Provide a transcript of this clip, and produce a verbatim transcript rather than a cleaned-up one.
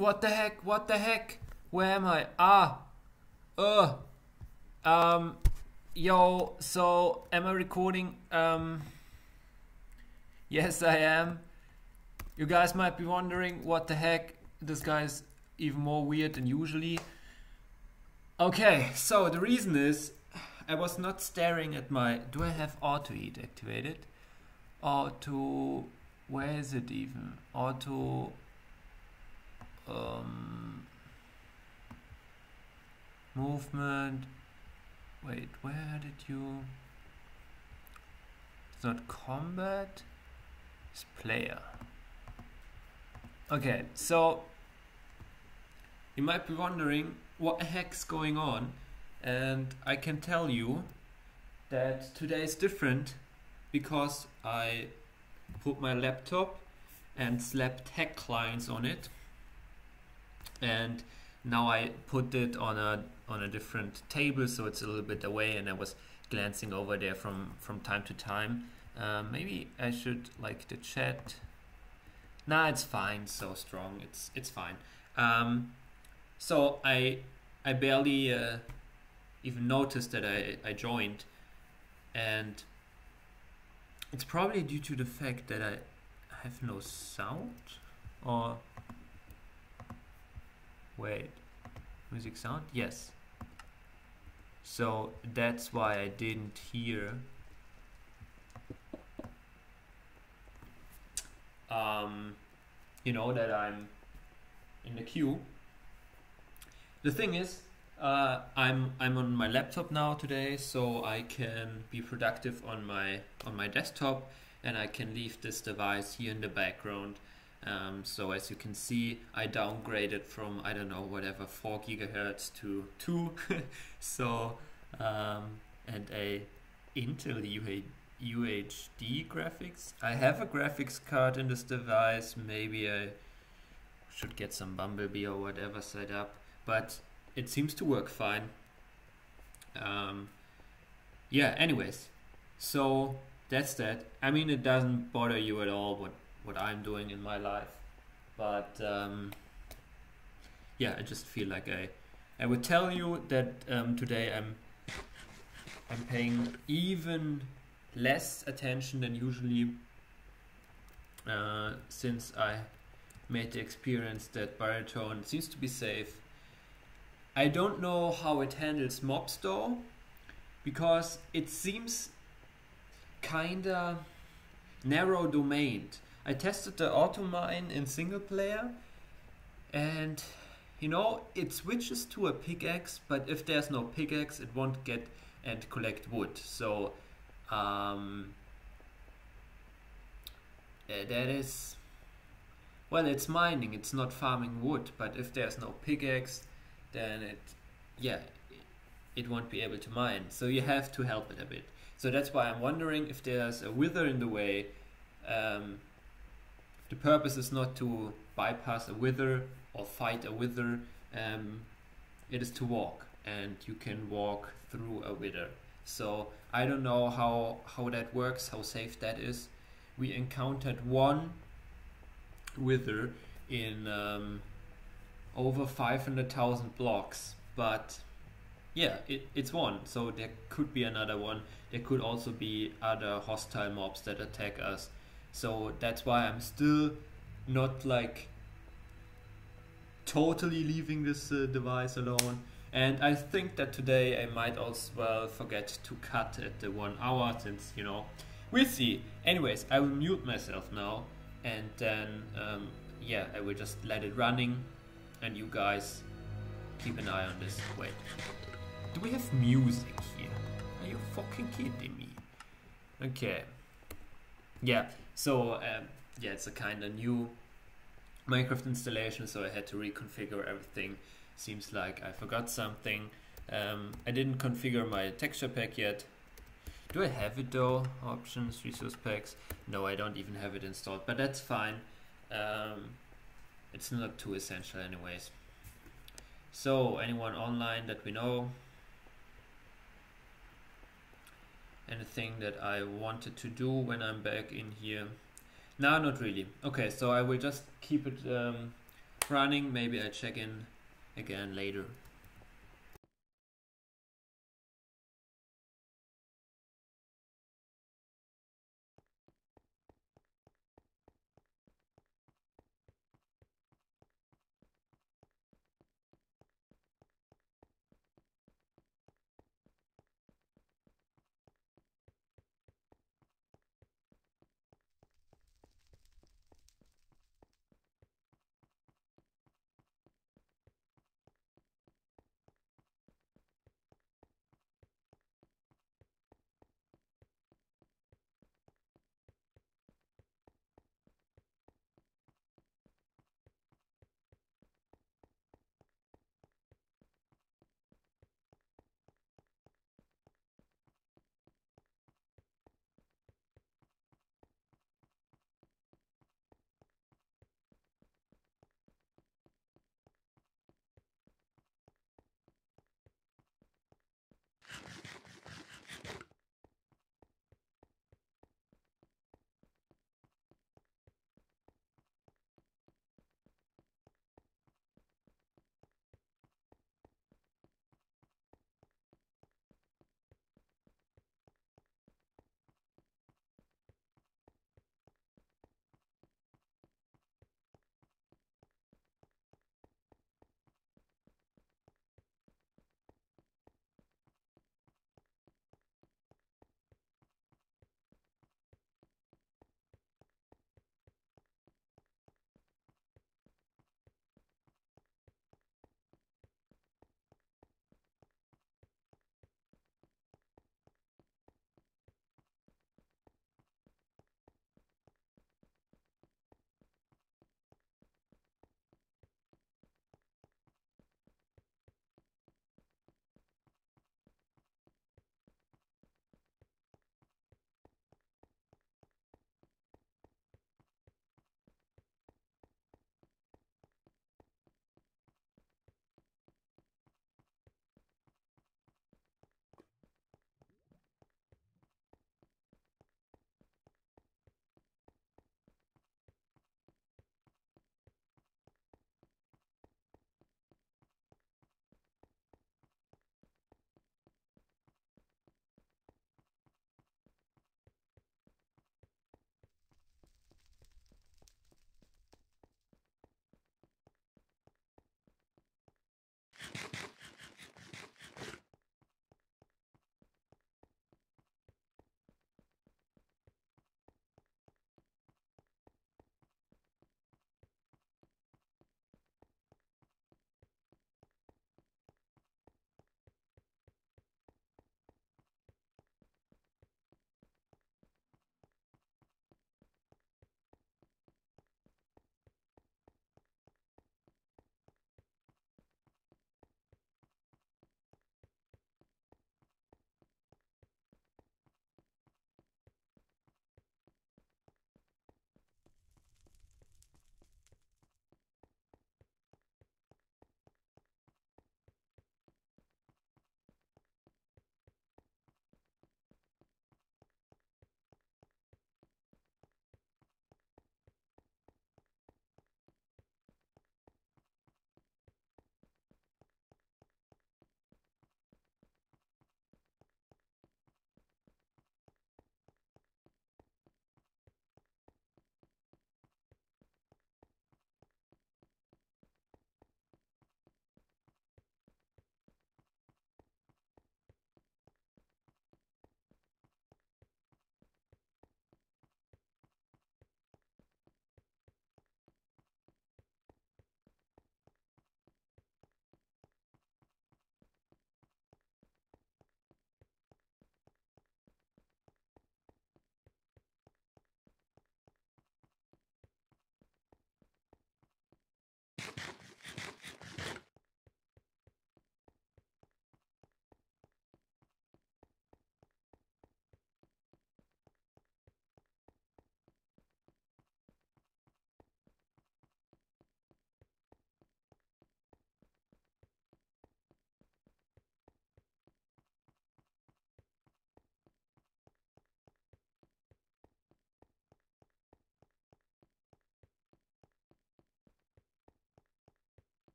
What the heck? What the heck? Where am I? Ah. Uh. Um. Yo. So, am I recording? Um. Yes, I am. You guys might be wondering what the heck. This guy's even more weird than usually. Okay. So the reason is, I was not staring at my. Do I have auto eat activated? Auto. Where is it even? Auto. Um, movement. Wait, where did you? It's not combat. It's player. Okay, so you might be wondering what the heck's going on, and I can tell you that today is different because I put my laptop and slapped hack clients on it. And now I put it on a on a different table, so it's a little bit away, and I was glancing over there from from time to time. Uh, maybe I should like the chat. Nah, it's fine. So strong. It's it's fine. Um, so I I barely uh, even noticed that I I joined, and it's probably due to the fact that I have no sound, or. Wait, music sound? Yes. So that's why I didn't hear. Um, you know that I'm in the queue. The thing is, uh, I'm I'm on my laptop now today, so I can be productive on my on my desktop, and I can leave this device here in the background. Um, so as you can see, I downgraded from, I don't know, whatever, four gigahertz to two. So, um, and a Intel U H D graphics. I have a graphics card in this device. Maybe I should get some Bumblebee or whatever set up, but it seems to work fine. Um, yeah, anyways, so that's that. I mean, it doesn't bother you at all what what I'm doing in my life, but um, yeah, I just feel like I I would tell you that um, today I'm I'm paying even less attention than usually, uh, since I made the experience that Baritone seems to be safe. I don't know how it handles mobs though, because it seems kinda narrow domained. I tested the auto mine in single player, and you know, it switches to a pickaxe, but if there's no pickaxe it won't get and collect wood. So um, that is, well, it's mining, it's not farming wood, but if there's no pickaxe then it, yeah, it won't be able to mine. So you have to help it a bit. So that's why I'm wondering if there's a wither in the way. Um, The purpose is not to bypass a wither or fight a wither. Um, it is to walk, and you can walk through a wither. So I don't know how, how that works, how safe that is. We encountered one wither in um, over five hundred thousand blocks, but yeah, it, it's one. So there could be another one. There could also be other hostile mobs that attack us. So that's why I'm still not like totally leaving this uh, device alone. And I think that today I might also well forget to cut at the one hour, since, you know, we'll see. Anyways, I will mute myself now, and then um, yeah, I will just let it running, and you guys keep an eye on this. Wait, do we have music here? Are you fucking kidding me? Okay. Yeah, so um, yeah, it's a kind of new Minecraft installation, so I had to reconfigure everything. Seems like I forgot something. Um, I didn't configure my texture pack yet. Do I have it though? Options, resource packs. No, I don't even have it installed, but that's fine. Um, it's not too essential anyways. So, anyone online that we know? Anything that I wanted to do when I'm back in here? No, not really. Okay, so I will just keep it um, running. Maybe I check in again later.